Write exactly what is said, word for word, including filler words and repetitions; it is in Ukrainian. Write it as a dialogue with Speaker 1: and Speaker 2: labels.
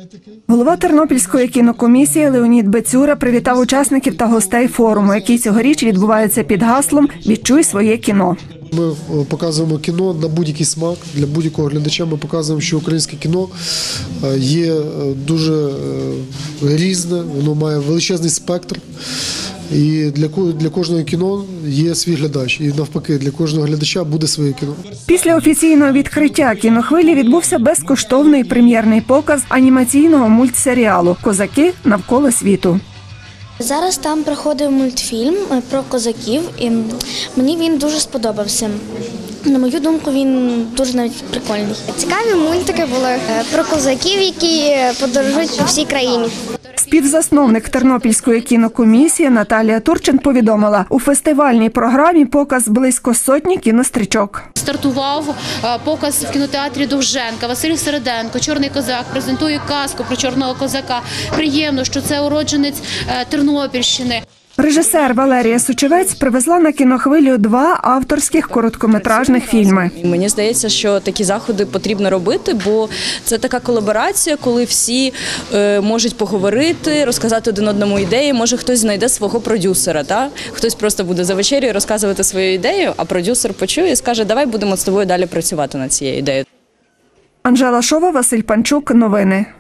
Speaker 1: Голова Тернопільської кінокомісії Леонід Бецюра привітав учасників та гостей форуму, який цьогоріч відбувається під гаслом «Відчуй своє кіно».
Speaker 2: Ми показуємо кіно на будь-який смак, для будь-якого глядача. Ми показуємо, що українське кіно є дуже різне, воно має величезний спектр. І для, для кожного кіно є свій глядач. І навпаки, для кожного глядача буде своє кіно.
Speaker 1: Після офіційного відкриття кінохвилі відбувся безкоштовний прем'єрний показ анімаційного мультсеріалу «Козаки навколо світу».
Speaker 3: Зараз там проходив мультфільм про козаків, і мені він дуже сподобався. На мою думку, він дуже навіть прикольний.
Speaker 4: Цікаві мультики були про козаків, які подорожують по всій країні.
Speaker 1: Співзасновник Тернопільської кінокомісії Наталія Турчин повідомила, у фестивальній програмі показ близько сотні кінострічок.
Speaker 5: Стартував показ в кінотеатрі Довженка. Василь Середенко, «Чорний козак», презентує казку про чорного козака. Приємно, що це уродженець Тернопільщини.
Speaker 1: Режисер Валерія Сучевець привезла на кінохвилю два авторських короткометражних фільми.
Speaker 6: Мені здається, що такі заходи потрібно робити, бо це така колаборація, коли всі е, можуть поговорити, розказати один одному ідеї. Може, хтось знайде свого продюсера, та? Хтось просто буде за вечерю розказувати свою ідею, а продюсер почує і скаже, давай будемо з тобою далі працювати над цією ідеєю.
Speaker 1: Анжела Шова, Василь Панчук. Новини.